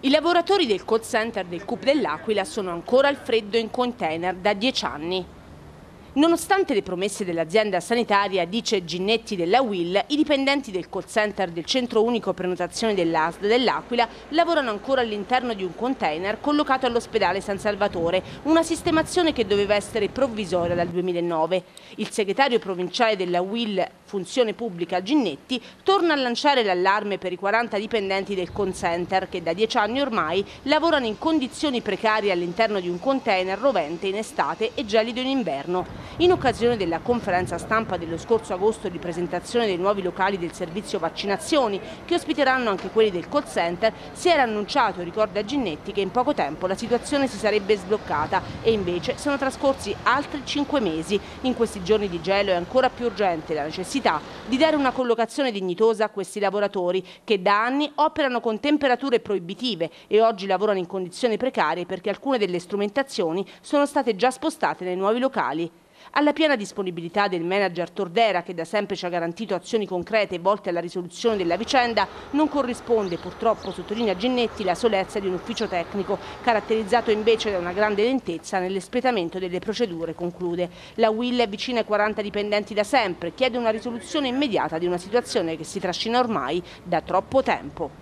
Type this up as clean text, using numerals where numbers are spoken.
I lavoratori del call center del CUP dell'Aquila sono ancora al freddo in container da 10 anni. Nonostante le promesse dell'azienda sanitaria, dice Ginnetti della UIL, i dipendenti del call center del Centro Unico Prenotazione dell'ASD dell'Aquila lavorano ancora all'interno di un container collocato all'ospedale San Salvatore, una sistemazione che doveva essere provvisoria dal 2009. Il segretario provinciale della UIL Funzione Pubblica Ginnetti torna a lanciare l'allarme per i 40 dipendenti del call center che da 10 anni ormai lavorano in condizioni precarie all'interno di un container rovente in estate e gelido in inverno. In occasione della conferenza stampa dello scorso agosto di presentazione dei nuovi locali del servizio vaccinazioni, che ospiteranno anche quelli del call center, si era annunciato, ricorda Ginnetti, che in poco tempo la situazione si sarebbe sbloccata e invece sono trascorsi altri 5 mesi. In questi giorni di gelo è ancora più urgente la necessità di dare una collocazione dignitosa a questi lavoratori che da anni operano con temperature proibitive e oggi lavorano in condizioni precarie perché alcune delle strumentazioni sono state già spostate nei nuovi locali. Alla piena disponibilità del manager Tordera, che da sempre ci ha garantito azioni concrete volte alla risoluzione della vicenda, non corrisponde purtroppo, sottolinea Ginnetti, la solezza di un ufficio tecnico, caratterizzato invece da una grande lentezza nell'espletamento delle procedure, conclude. La UIL è vicina ai 40 dipendenti da sempre, chiede una risoluzione immediata di una situazione che si trascina ormai da troppo tempo.